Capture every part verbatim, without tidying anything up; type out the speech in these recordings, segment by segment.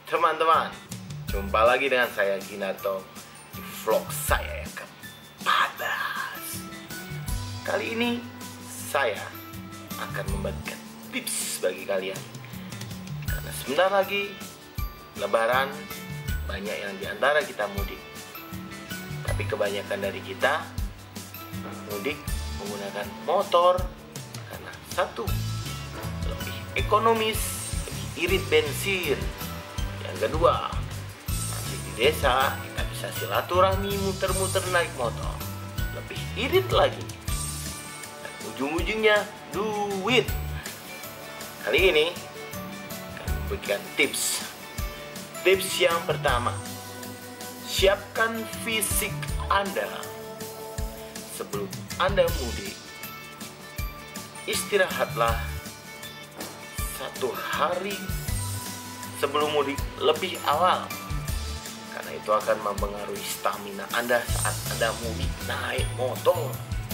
teman-teman, jumpa lagi dengan saya Ginarto di vlog saya yang kepadas. Kali ini saya akan membagikan tips bagi kalian, karena sebentar lagi Lebaran, banyak yang diantara kita mudik. Tapi kebanyakan dari kita mudik menggunakan motor karena satu, lebih ekonomis, lebih irit bensin. Yang kedua, nanti di desa kita bisa silaturahmi muter-muter naik motor, lebih irit lagi. Dan ujung-ujungnya duit. Kali ini akan memberikan tips. Tips yang pertama, siapkan fisik Anda sebelum Anda mudik. Istirahatlah satu hari sebelum mudik lebih awal, karena itu akan mempengaruhi stamina Anda saat Anda mudik naik motor.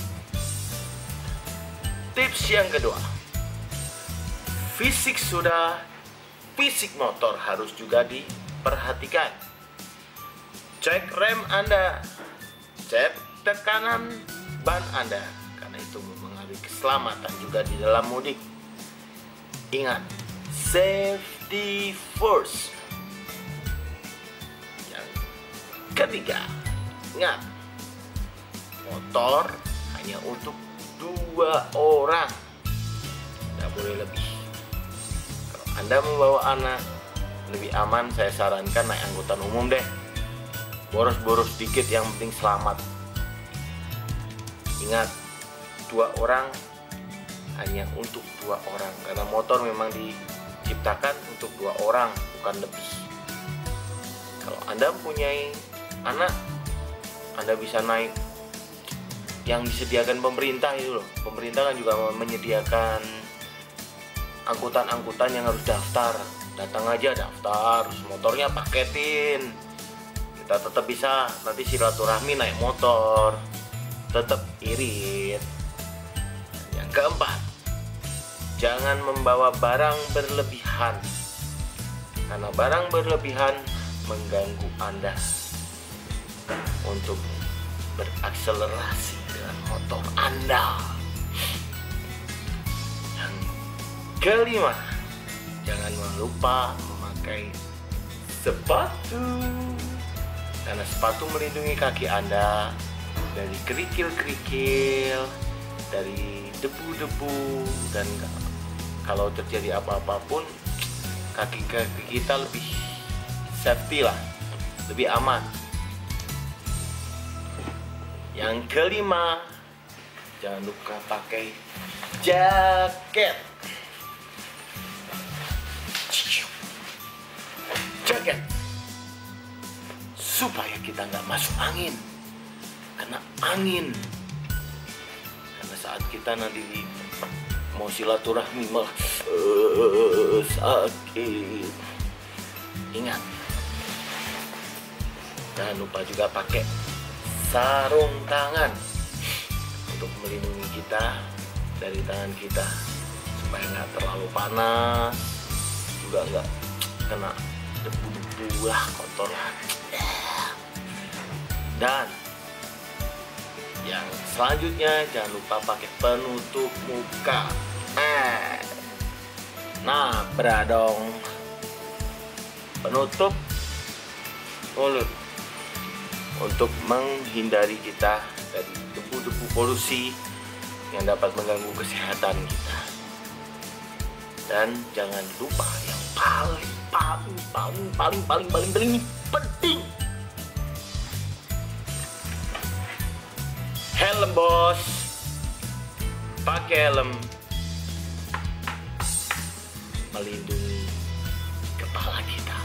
Tips yang kedua, fisik sudah, fisik motor harus juga diperhatikan. Cek rem Anda, cek tekanan ban Anda, karena itu mempengaruhi keselamatan juga di dalam mudik. Ingat, safety first. Yang ketiga, ingat, motor hanya untuk dua orang, tidak boleh lebih. Kalau Anda membawa anak, lebih aman saya sarankan naik angkutan umum deh. Boros-boros sedikit, yang penting selamat. Ingat, dua orang hanya untuk dua orang, karena motor memang diciptakan untuk dua orang, bukan lebih. Kalau Anda mempunyai anak, Anda bisa naik yang disediakan pemerintah itu loh. Pemerintah kan juga menyediakan angkutan-angkutan yang harus daftar. Datang aja daftar, terus motornya paketin. Kita tetap bisa nanti silaturahmi naik motor, tetap irit. Yang keempat, jangan membawa barang berlebihan, karena barang berlebihan mengganggu Anda untuk berakselerasi dengan motor Anda. Yang kelima, jangan lupa memakai sepatu, karena sepatu melindungi kaki Anda dari kerikil-kerikil, dari debu-debu, dan kalau terjadi apa-apa pun kaki-kaki kita lebih safety lah, lebih aman. Yang kelima, jangan lupa pakai jaket. Jaket supaya kita nggak masuk angin, karena angin, karena saat kita nanti mau silaturahmi malah uh, sakit. Ingat, jangan lupa juga pakai sarung tangan untuk melindungi kita dari tangan kita, supaya nggak terlalu panas, juga nggak kena debu-debu lah, kotor lah. Dan yang selanjutnya, jangan lupa pakai penutup muka. Eh, nah, beradong, penutup mulut untuk menghindari kita dari debu-debu polusi yang dapat mengganggu kesehatan kita. Dan jangan lupa yang paling paling paling paling paling paling paling penting, helm bos. Pakai helm, melindungi kepala kita.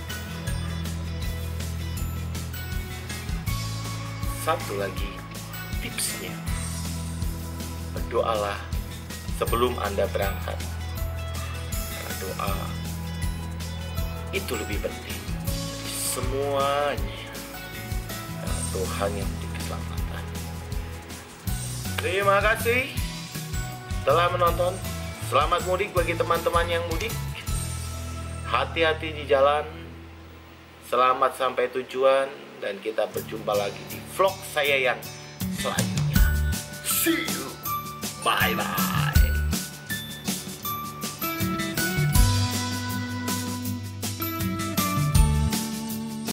Satu lagi tipsnya, berdoalah sebelum Anda berangkat, karena doa itu lebih penting semuanya, karena Tuhan yang memberi keselamatan. Terima kasih telah menonton. Selamat mudik bagi teman-teman yang mudik. Hati-hati di jalan, Selamat sampai tujuan dan kita berjumpa lagi di vlog saya yang selanjutnya. See you. Bye bye.